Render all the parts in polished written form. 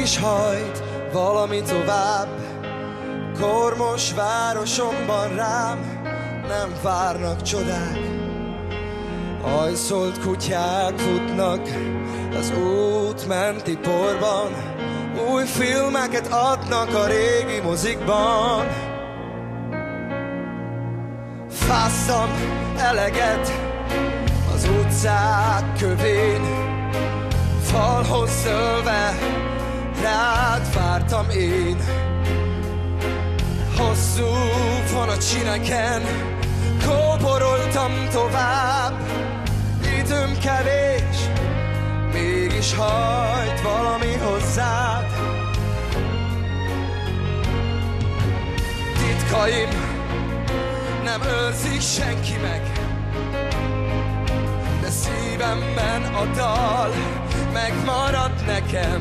mégis hajt valami tovább. Kormos városomban rám nem várnak csodák. Hajszolt kutyák futnak az út menti porban, új filmeket adnak a régi mozikban. Fáztam eleget az utcák kövén, falhoz szölve rád vártam én. Hosszú vonatsineken kóboroltam tovább, időm kevés, mégis hajt valami hozzád. Titkaim nem őrzik senki meg, de szívemben a dal megmarad nekem.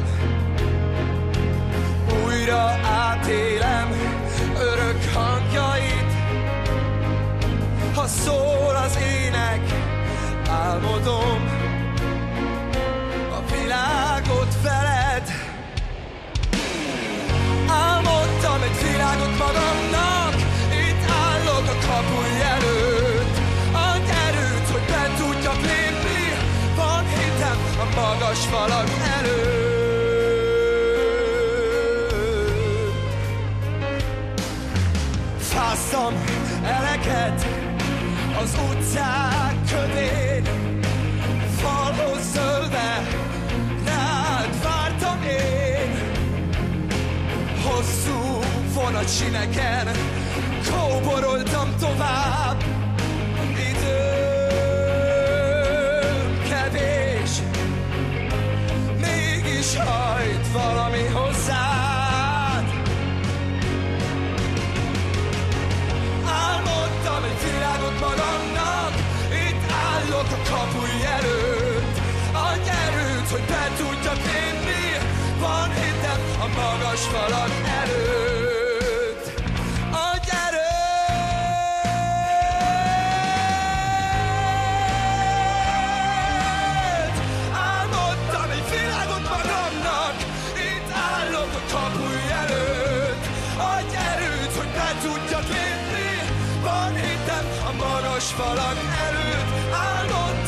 Újra átélem örök hangjait, ha szól az ének, álmodom a világot veled. Álmodtam egy világot magamnak, itt állok a kapuj előtt. Adj erőt, hogy be tudjak lépni, van hitem a magas falak előtt. Fáztam eleget az utcák kövén, falhoz szölve rád vártam én. Hosszú vonatsineken kóboroltam tovább, időm kevés, mégis hajt valami hozzád. Álmodtam egy világot magamnak, itt állok a kapuj előtt. Adj erőt, hogy be tudjak lépni, van hitem a magas falak előtt. Adj erőt! Álmodtam egy világot magamnak, itt állok a kapuj előtt. Adj erőt, hogy be tudjak lépni, van hitem a magas falak előtt. Álmodtam